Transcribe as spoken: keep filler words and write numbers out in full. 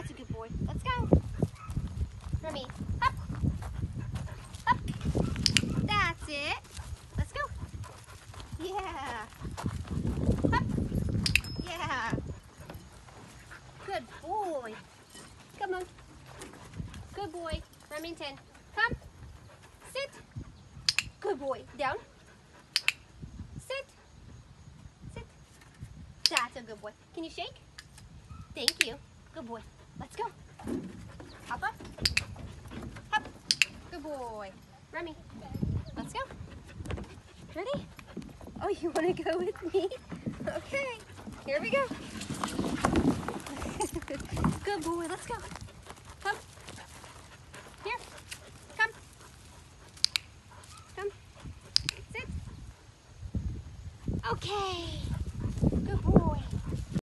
That's a good boy. Let's go. Remy, up. Up. That's it. Let's go. Yeah. Up. Yeah. Good boy. Come on. Good boy. Remington, come. Sit. Good boy. Down. Sit. Sit. That's a good boy. Can you shake? Thank you. Good boy. Let's go. Hop up. Hop. Good boy. Remy, let's go. Ready? Oh, you want to go with me? Okay. Here we go. Good boy. Let's go. Come. Here. Come. Come. Sit. Okay.